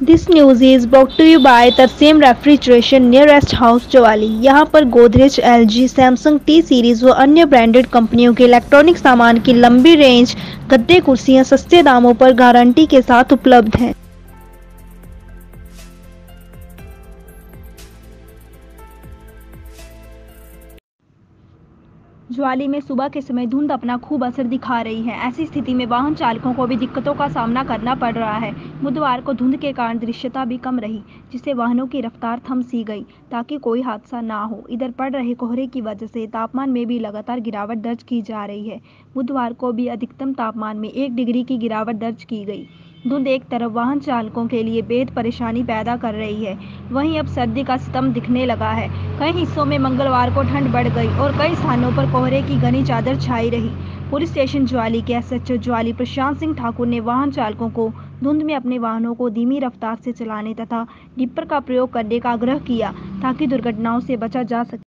This news is brought to you by Tarsem refrigeration near rest house Jawali. यहाँ पर Godrej, LG, Samsung T series व अन्य branded कंपनियों के इलेक्ट्रॉनिक सामान की लंबी रेंज, गद्दे, कुर्सियाँ सस्ते दामों पर गारंटी के साथ उपलब्ध हैं। ज्वाली में सुबह के समय धुंध अपना खूब असर दिखा रही है। ऐसी स्थिति में वाहन चालकों को भी दिक्कतों का सामना करना पड़ रहा है। बुधवार को धुंध के कारण दृश्यता भी कम रही, जिससे वाहनों की रफ्तार थम सी गई ताकि कोई हादसा ना हो। इधर पड़ रहे कोहरे की वजह से तापमान में भी लगातार गिरावट दर्ज की जा रही है। बुधवार को भी अधिकतम तापमान में 1 डिग्री की गिरावट दर्ज की गई। धुंध एक तरफ वाहन चालकों के लिए बेहद परेशानी पैदा कर रही है, वहीं अब सर्दी का सितम दिखने लगा है। कई हिस्सों में मंगलवार को ठंड बढ़ गई और कई स्थानों पर कोहरे की घनी चादर छाई रही। पुलिस स्टेशन ज्वाली के एसएचओ ज्वाली प्रशांत सिंह ठाकुर ने वाहन चालकों को धुंध में अपने वाहनों को धीमी रफ्तार से चलाने तथा डिपर का प्रयोग करने का आग्रह किया ताकि दुर्घटनाओं से बचा जा सके।